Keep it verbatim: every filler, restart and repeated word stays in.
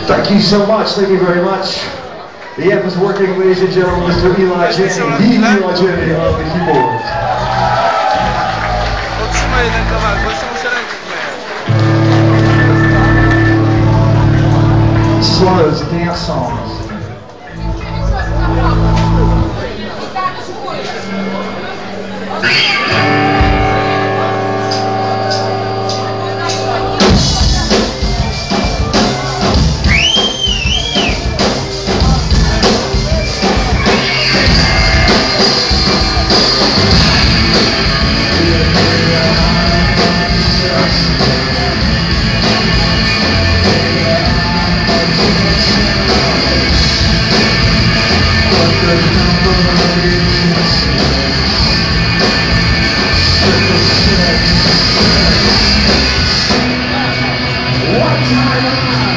Thank you so much, thank you very much. The amp is working, ladies and gentlemen, Mister Eli Janney, the Eli Janney of the keyboards. Podtrzymaj jeden kawałek, bo jeszcze muszę rękę wklejać. This is one of those dance songs. What time?